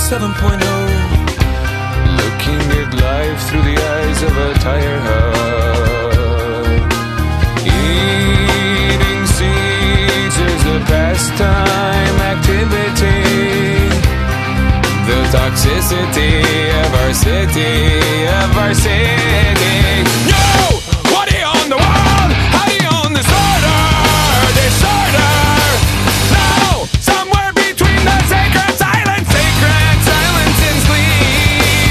7.0, looking at life through the eyes of a tire hub. Eating seeds is a pastime activity. The toxicity of our city, Yo! What do you own the world? How do you own disorder? No! Somewhere between the sacred silence and sleep.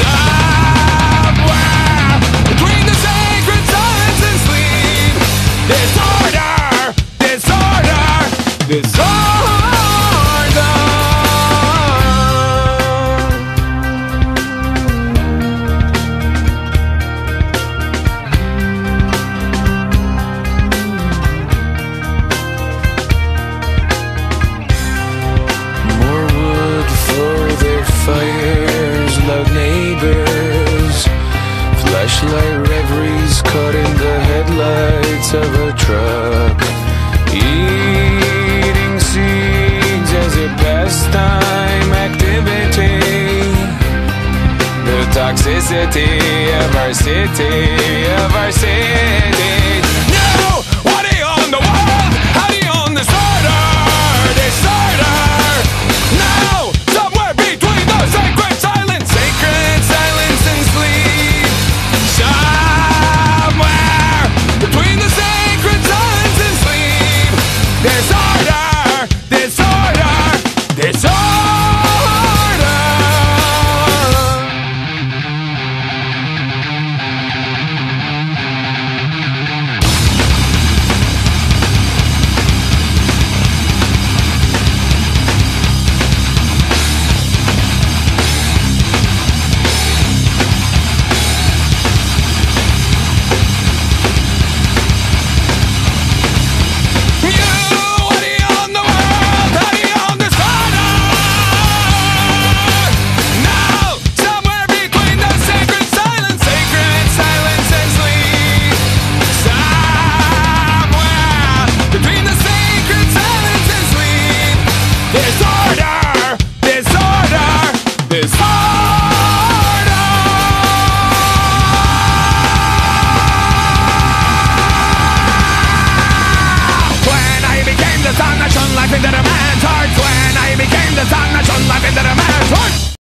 Somewhere between the sacred silence and sleep. Disorder. More wood for their fires, loud neighbors, flashlight reveries caught in the headlights of a truck. Eating seeds as a pastime activity. The toxicity of our city, No! What do you own the world? How do you own disorder? No! Somewhere between the sacred silence and sleep. Somewhere between the sacred silence and sleep. Disorder. Into the man's heart. When I became the sun that shone life into the man's heart.